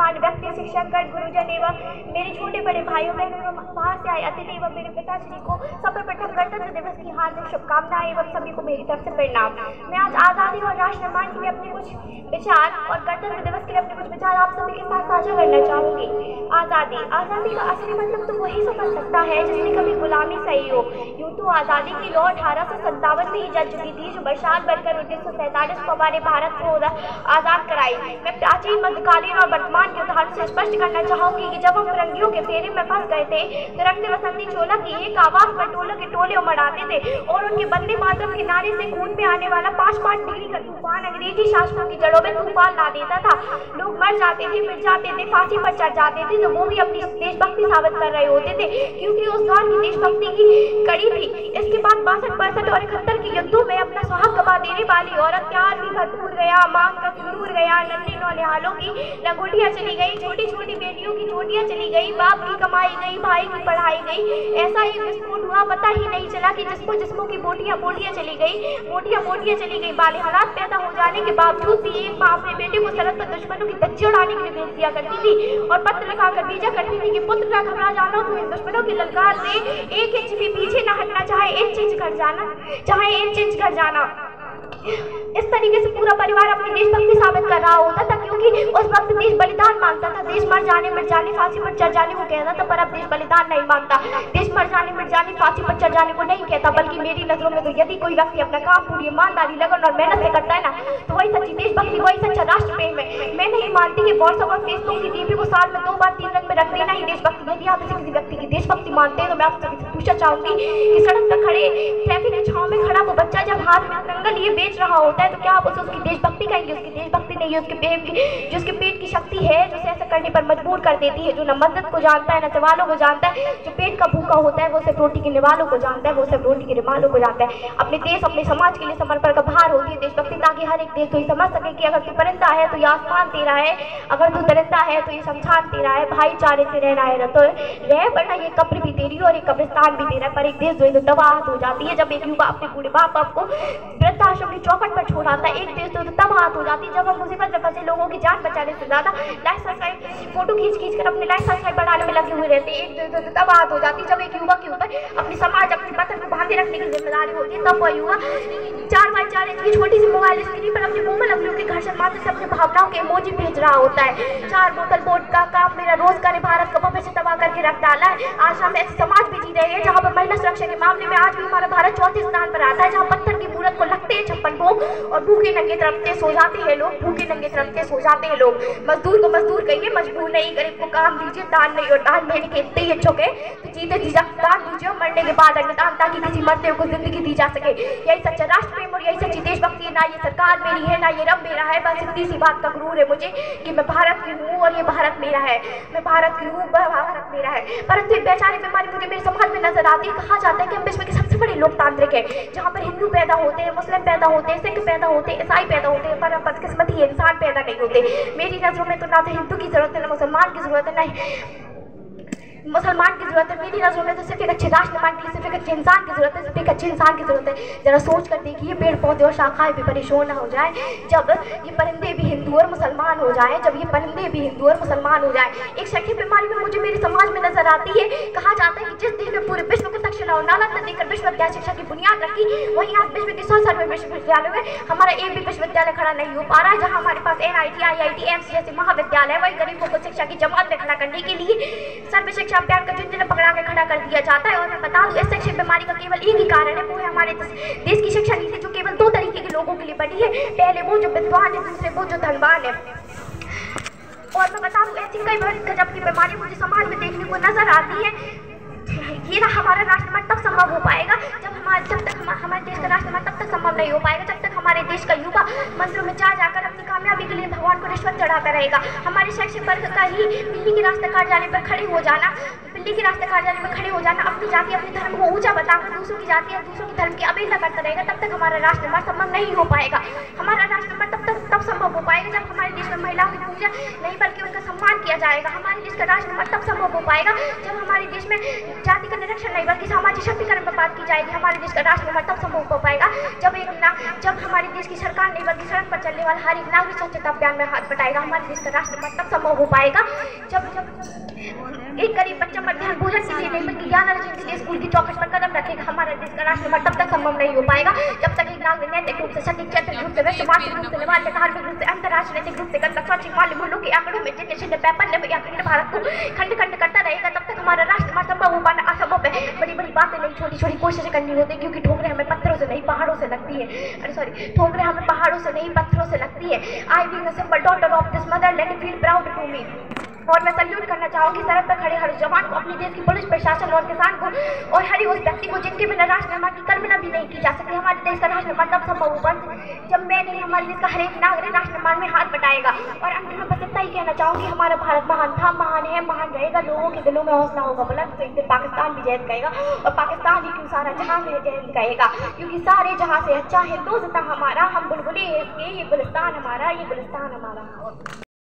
गणमान्य व्यक्ति, शिक्षकगण, गुरुजन एवं मेरे छोटे बड़े भाइयों बहनों एवं बाहर से आए अतिथि एवं मेरे पिताश्री को सर्वप्रथम गणतंत्र दिवस की हार्दिक शुभकामनाएं एवं सभी को मेरी तरफ से प्रणाम। मैं आज आज़ादी और राष्ट्र निर्माण के लिए अपने कुछ विचार और गणतंत्र दिवस के लिए अपने कुछ विचार आप सभी के साथ साझा करना चाहूंगी। आज़ादी का असली मतलब तो वही समझ सकता है जिसने कभी गुलामी सही हो। यूँ तो आज़ादी की लौ 1857 में ही जल चुकी थी, जो बरसात बनकर 1947 को हमारे भारत को आज़ाद कराई। मैं प्राचीन, मध्यकालीन और वर्तमान के उदाहरण से स्पष्ट करना चाहूंगी कि जब हम फिरंगियों के फेरे में फंस गए थे तो रंग दे बसंती चोला की एक आवाज पर टोलों के टोले उमड़ाते थे और उनके वंदे मातरम के नारे से खून में आने वाला 5 डिग्री का तूफान अंग्रेजी शासकों की जड़ों में तूफान ला देता था। लोग मर जाते थे, मिट जाते थे, फांसी पर चढ़ जाते थे, तो वो भी अपनी देशभक्ति साबित कर रहे होते थे, क्योंकि उस दौर की देशभक्ति की कड़ी थी। इसके बाद 62, 65 और 71 के युद्धों में अपना सुहाग गवा देने वाली औरत प्यार भी भरपूर गया, मांग का सिंदूर गया, नन्हे नौनिहालों की लंगोटियां चली गई, छोटी छोटी बेटियों की चोटियां चली गई, बाप की कमाई गई, भाई की पढ़ाई गई। ऐसा ही विस्फोट हुआ, पता ही नहीं चला कि जिस्मों की बोटियां चली गई, बोटियां चली गई। वाले हालात पैदा हो जाने के बावजूद भी एक माँ अपने बेटे को सरहद पर दुश्मनों की धज्जी उड़ाने के लिए भेज दिया करती थी और पत्र लिखाकर भेजा करती थी कि पुत्र ना घबरा जाना, तो इन दुश्मनों की ललकार से 1 इंच भी पीछे न हटना, चाहे 1 इंच कर जाना। इस तरीके से पूरा परिवार अपनी देशभक्ति साबित कर रहा होता था, क्योंकि उस वक्त देश बलिदान मांगता था। देश मर जाने, मिट जाने, फांसी पर चढ़ जाने को कहता था, पर अब देश बलिदान नहीं मांगता। देश मर जाने, मिट जाने, फांसी पर चढ़ जाने को नहीं कहता, बल्कि मेरी नजरों में तो यदि कोई व्यक्ति अपना काम पूरी ईमानदारी, लगन और मेहनत से करता है ना, तो वही सच्ची देशभक्ति, वही सच्चा राष्ट्र प्रेम है। मैं नहीं मानती कि व्हाट्सएप और फेसबुक की डीपी को साल में 2 बार 3 रंग में रख देना ही देशभक्ति। यदि आप किसी व्यक्ति की देशभक्ति मानते हैं तो मैं आपसे पूछना चाहूंगी कि सड़क पर खड़े, ट्रैफिक की छांव में खड़ा वो बच्चा जब हाथ में तिरंगा लिए बेच रहा होता है, तो क्या आप उसे उसकी देशभक्ति कहेंगे? उसकी देशभक्ति नहीं है, उसके प्रेम की, जो उसके पेट की शक्ति है, जो उसे ऐसा करने पर मजबूर कर देती है, जो न मदद को जानता है, न सवालों को जानता है, जो पेट का भूखा होता है वो सिर्फ रोटी के निवालों को जानता है, वो सिर्फ रोटी के निवालों को जानता है। अपने देश, अपने समाज के लिए समर्पण का भार होती है देशभक्ति, ताकि हर एक देश तो ये समझ सके कि अगर तू परिंदा है तो ये आसमान तेरा है, अगर तू दरिंदा है तो ये शमशान तेरा है। भाईचारे से रहना है तो रह, वरना ये कब्र भी तेरी और एक कब्रिस्तान भी तेरा है। पर एक देश जो है तो तबाह हो जाती है जब एक युवा अपने बूढ़े बाप को वृद्धाश्रम की चौखट पर छोड़ आता है। एक देश तो तब हाथ हो जाती है जब हम मुसीबत में फंसे लोगों की जान बचाने से ज्यादा लाइफ सब्सक्राइब फोटो खींच कर अपने लाइफ सब्सक्राइब बढ़ाने में लगे हुए रहते हैं। एक देश तो तब हाथ हो जाती है जब एक युवा के ऊपर अपनी समाज, अपने वतन को बांधे रखने की जिम्मेदारी होती है। तब वह युवा 4x4 इंच की छोटी सी मोबाइल स्क्रीन पर अपने कोमल अंगुलियों के घर्षण मात्र से अपनी भावनाओं के इमोजी भेज रहा होता है। 4 बोतल वोट का काम मेरा रोजगार भारत का भविष्य तबाह करके रख डाला है। आज हम ऐसे समाज में जी रहे हैं जहाँ पर महिला सुरक्षा के मामले में आज भी हमारा भारत 4थे स्थान पर आता है, जहाँ पत्थर की मूरत को लगते हैं 56 भोग और भूखे नंगे तरफते सो जाते हैं लोग, भूखे नंगे तरफते सो जाते हैं लोग। मजदूर को मजदूर कहिए, मजबूर नहीं, गरीब को काम दीजिए, दान नहीं, और दान देने के इतने ही इच्छुक है तो जीते जी दान दीजिए और मरने के बाद अन्नदान, ताकि किसी मरते हुए को जिंदगी दी जा सके। यही सच्चा राष्ट्र प्रेम और यही सच्ची देशभक्ति है। ना ये सरकार मेरी है, ना ये रब मेरा है, बस इतनी सी बात का गुरूर है मुझे कि मैं भारत की हूँ और ये भारत मेरा है। मैं भारत की हूँ, भारत मेरा है। परंतु एक वैचारिक बीमारी मुझे मेरे समाज में नजर आती है। कहा जाता है कि हम विश्व के सबसे बड़े लोकतांत्रिक है, जहाँ पर हिंदू पैदा होते हैं, मुस्लिम पैदा होते हैं, सिख पैदा होते हैं, ईसाई पैदा होते हैं, पर बदकिस्मती है इंसान पैदा नहीं होते। मेरी नजरों में तो ना तो हिंदू की जरूरत है, ना मुसलमान की जरूरत है, ना मुसलमान की जरूरत है। मेरी नजरों में तो सिर्फ एक अच्छे राष्ट्र निर्माण के लिए सिर्फ एक अच्छे इंसान की जरूरत है, सिर्फ एक अच्छे इंसान की जरूरत है। जरा सोच कर देखिए, पेड़ पौधे और शाखाएं भी परेशान हो जाए, जब ये परिंदे भी हिंदू और मुसलमान हो जाए, जब ये परिंदे भी हिंदू और मुसलमान हो जाए। एक शैक्षिक बीमारी में मुझे मेरे समाज में नजर आती है। कहा जाता है कि जिस देश में पूरे विश्व को तक्षशिला और नालंदा देकर विश्वविद्यालय शिक्षा की बुनियाद रखी, वहीं आज विश्व के 100 विश्वविद्यालय में हमारा एक भी विश्वविद्यालय खड़ा नहीं हो पा रहा है। जहाँ हमारे पास NIT, IIT, एम्स जैसे महाविद्यालय, वही गरीबों को शिक्षा की जमात में खड़ा करने के लिए सर्व शिक्षा अभियान का झुंझुनू पकड़ा के खड़ा कर दिया जाता है। और मैं बता दूं, इस शैक्षिक बीमारी का केवल एक ही कारण है, वो है हमारे देश की शिक्षा नीति, जो केवल 2 तरीके के लोगों के लिए बनी है। पहले वो जो विद्वान है, दूसरे वो जो धनवान है। और मैं बता दूं, ऐसी कई गजब की बीमारी मुझे समाज में देखने को नजर आती है। ये ना हमारा राष्ट्र निर्माण तब संभव हो पाएगा जब तक हमारे देश का राष्ट्र निर्माण तब तक संभव नहीं हो पाएगा जब तक हमारे देश का युवा मंदिरों में जा जाकर अपनी कामयाबी के लिए भगवान को रिश्वत चढ़ाता रहेगा। हमारे शैक्षिक वर्ग का ही बिल्ली के रास्ते काट जाने पर खड़े हो जाना, बिल्ली के रास्ते काट जाने पर खड़े हो जाना, अपनी जाति अपने धर्म को ऊंचा बताकर दूसरों की जाति या दूसरों के धर्म की अवहेलना करता रहेगा, तब तक हमारा राष्ट्र निर्माण संभव नहीं हो पाएगा। हमारा राष्ट्र निर्माण तब तक तब संभव हो पाएगा जब हमारे देश में महिलाओं की पूजा नहीं बल्कि उनका सम्मान किया जाएगा। हमारे देश का राष्ट्र निर्माण तब संभव हो पाएगा जब हमारे देश में जाति का निरीक्षण नहीं बल्कि सामाजिक शक्तिकरण पर बात की जाएगी। हमारे देश का राष्ट्र निर्माण तब संभव हो पाएगा जब हमारे देश की सरकार नहीं बल्कि सड़क पर चलने वाला हर एक नागरिक स्वच्छता अभियान में हाथ बटाएगा। हमारे देश का राष्ट्र निर्माण तब संभव हो पाएगा जब एक गरीब बच्चा मध्याह्न भोजन के लिए नहीं बल्कि ज्ञान अर्जन के लिए स्कूल की चौखट पर कदम रखेगा। हमारे देश का राष्ट्र निर्माण तब तक संभव नहीं हो पाएगा जब तक एक नागरिक नैतिक रूप से सटीक चैतन्य रूप से वैश्विक मानसिक रूप से निवार्य धार्मिक रूप से अंतर्राष्ट्रीय नैतिक रूप से गंदा स्वैच्छिक माल्य मूल्यों के आंकड़ों में जिन्हें छिन्न पैपल्य या खंड भारत को खंड खंड करता रहेगा तब तक हमारा राष्ट्र निर्माण संभव हो पाना असंभव है। बड़ी बड़ी बातें नहीं छोटी छोटी कोशिशें करनी होती है क्योंकि ठोकरें हमें पत्थरों से नहीं पहाड़ों से लगती है। अरे सॉरी, ठोकरें हमें पहाड़ों से नहीं पत्थरों से लगती है। I being a simple daughter of this mother let it feel proud to me. और मैं सल्यूट करना चाहूँगी सड़क पर खड़े हर जवान को, अपने देश की पुलिस प्रशासन और किसान को और हर उस व्यक्ति को जिनके बिना राष्ट्र निर्माण की कल्पना भी नहीं की जा सकती। हमारे देश का राष्ट्र निर्माण तब संभव होगा जब मैं नहीं हमारे देश का हर एक नागरिक राष्ट्र निर्माण में हाथ बटाएगा। और अंत में बस इतना ही कहना चाहूँगी, हमारा भारत महान था, महान है, महान रहेगा। लोगों के दिलों में हौसला होगा बुलंद तो एक दिन पाकिस्तान भी जय कहेगा और पाकिस्तान ही क्यों सारा जहां में जय कहेगा क्योंकि सारे जहां से अच्छा है दोस्त हमारा। हम बुलबुले हैं इसके, ये गुलिस्तान हमारा, ये गुलिस्तान हमारा।